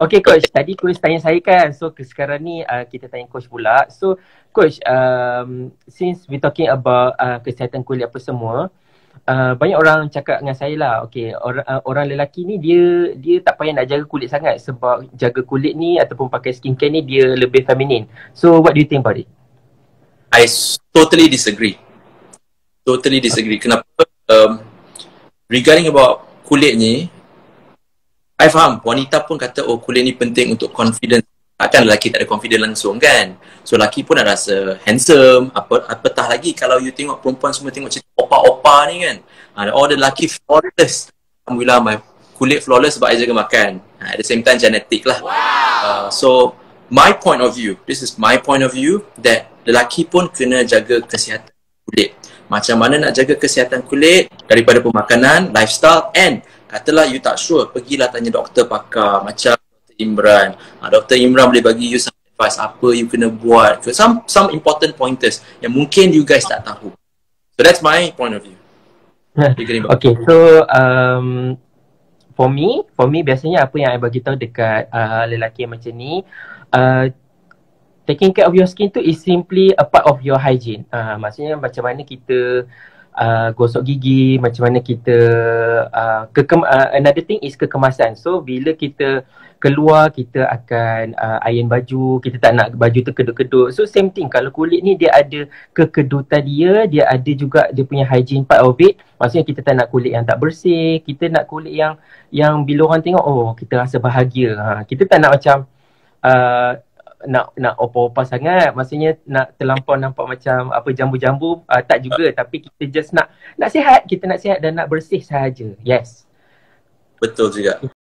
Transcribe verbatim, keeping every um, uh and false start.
Okay coach, tadi coach tanya saya kan. So sekarang ni uh, kita tanya coach pula. So coach, um, since we talking about uh, kesihatan kulit apa semua, uh, banyak orang cakap dengan saya lah, okay, orang uh, orang lelaki ni dia dia tak payah nak jaga kulit sangat sebab jaga kulit ni ataupun pakai skincare ni dia lebih feminin. So what do you think about it? I totally disagree. Totally disagree. Kenapa? Um, regarding about kulit ni, I faham, wanita pun kata, oh kulit ni penting untuk confidence. Takkan lelaki tak ada confidence langsung kan? So lelaki pun nak rasa handsome, apa apatah lagi kalau you tengok perempuan semua tengok cerita opa-opa ni kan. Uh, all the lelaki flawless. Alhamdulillah, my kulit flawless sebab I jaga makan. Uh, at the same time, genetic lah. Uh, so, my point of view, this is my point of view, that lelaki pun kena jaga kesihatan kulit. Macam mana nak jaga kesihatan kulit daripada pemakanan, lifestyle, and katalah you tak sure, pergilah tanya doktor pakar macam Doktor Imran. Ha, Doktor Imran boleh bagi you some advice apa you kena buat. Some some important pointers yang mungkin you guys tak tahu. So that's my point of view. Okay, so um, for me, for me biasanya apa yang I bagi tahu dekat uh, lelaki macam ni, uh, taking care of your skin tu is simply a part of your hygiene. Uh, maksudnya macam mana kita Uh, gosok gigi, macam mana kita uh, kekem, uh, another thing is kekemasan. So bila kita keluar, kita akan uh, iron baju, kita tak nak baju tu kedut-kedut. So same thing, kalau kulit ni dia ada kekedutan dia, dia ada juga dia punya hygiene part of it. Maksudnya kita tak nak kulit yang tak bersih, kita nak kulit yang yang bila orang tengok, oh kita rasa bahagia. Ha, kita tak nak macam uh, nak nak opa-opa sangat, maksudnya nak terlampau nampak macam apa jambu-jambu, uh, tak juga, tapi kita just nak nak sihat, kita nak sihat dan nak bersih sahaja. Yes. Betul juga.